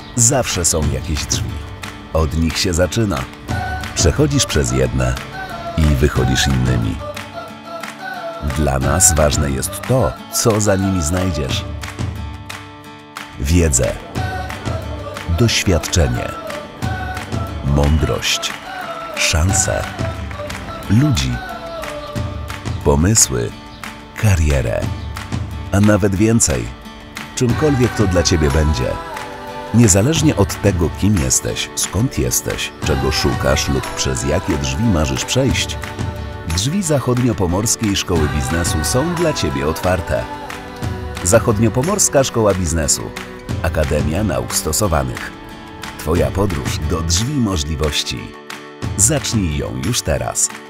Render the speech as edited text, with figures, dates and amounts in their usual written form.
Zawsze są jakieś drzwi. Od nich się zaczyna. Przechodzisz przez jedne i wychodzisz innymi. Dla nas ważne jest to, co za nimi znajdziesz. Wiedzę, doświadczenie, mądrość, szanse, ludzi, pomysły, karierę, a nawet więcej, czymkolwiek to dla Ciebie będzie. Niezależnie od tego, kim jesteś, skąd jesteś, czego szukasz lub przez jakie drzwi marzysz przejść, drzwi Zachodniopomorskiej Szkoły Biznesu są dla Ciebie otwarte. Zachodniopomorska Szkoła Biznesu. Akademia Nauk Stosowanych. Twoja podróż do drzwi możliwości. Zacznij ją już teraz.